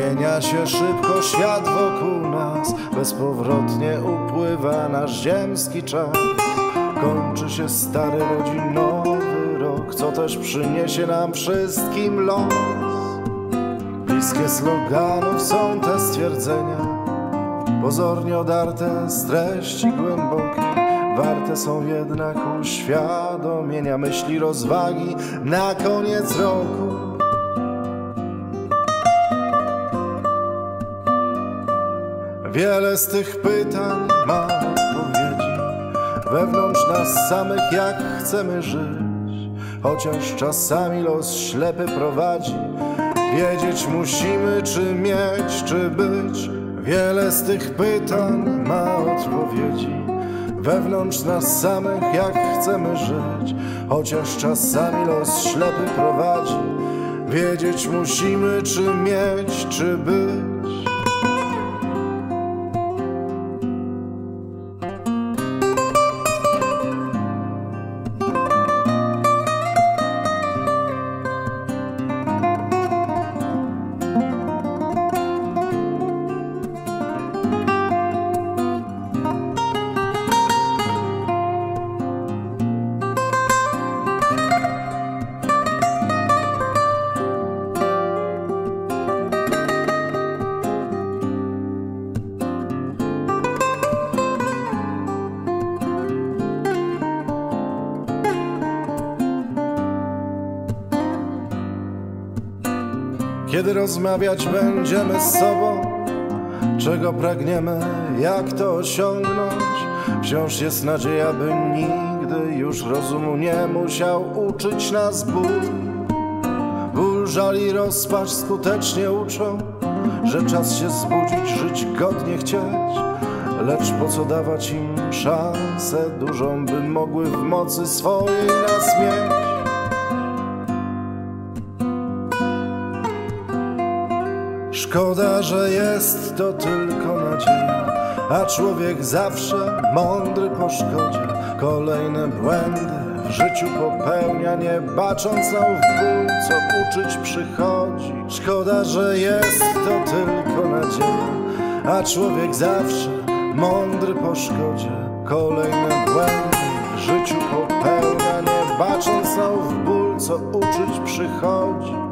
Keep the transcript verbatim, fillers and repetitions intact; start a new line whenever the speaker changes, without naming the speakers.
Zmienia się szybko świat wokół nas, bezpowrotnie upływa nasz ziemski czas. Kończy się stary rodzinowy rok, co też przyniesie nam wszystkim los. Bliskie sloganów są te stwierdzenia, pozornie odarte z treści głębokiej. Warte są jednak uświadomienia, myśli, rozwagi na koniec roku. Wiele z tych pytań ma odpowiedzi wewnątrz nas samych, jak chcemy żyć. Chociaż czasami los ślepy prowadzi, wiedzieć musimy, czy mieć, czy być. Wiele z tych pytań ma odpowiedzi wewnątrz nas samych, jak chcemy żyć. Chociaż czasami los ślepy prowadzi, wiedzieć musimy, czy mieć, czy być. Kiedy rozmawiać będziemy z sobą, czego pragniemy, jak to osiągnąć, wciąż jest nadzieja, by nigdy już rozumu nie musiał uczyć nas ból. Ból, żal i rozpacz skutecznie uczą, że czas się zbudzić, żyć godnie chcieć. Lecz po co dawać im szansę dużą, by mogły w mocy swojej nas mieć. Szkoda, że jest to tylko nadzieja, a człowiek zawsze mądry po szkodzie. Kolejne błędy w życiu popełnia, nie bacząc na ów ból, co uczyć przychodzi. Szkoda, że jest to tylko nadzieja, a człowiek zawsze mądry po szkodzie. Kolejne błędy w życiu popełnia, nie bacząc na ów ból, co uczyć przychodzi.